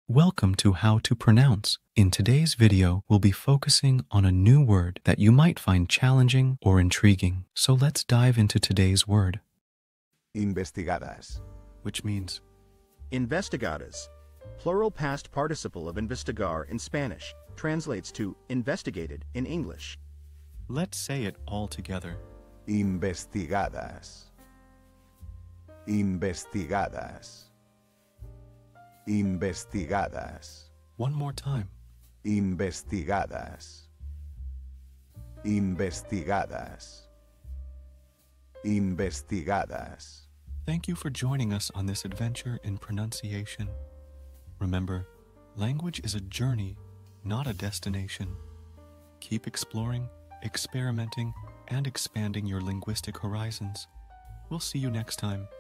Welcome to How to Pronounce. In today's video, we'll be focusing on a new word that you might find challenging or intriguing. So let's dive into today's word, Investigadas. which means Investigadas, plural past participle of investigar in Spanish, translates to investigated in English. let's say it all together. Investigadas. Investigadas. Investigadas. One more time. Investigadas. Investigadas. Investigadas. Thank you for joining us on this adventure in pronunciation. Remember, language is a journey, not a destination. Keep exploring, experimenting, and expanding your linguistic horizons. We'll see you next time.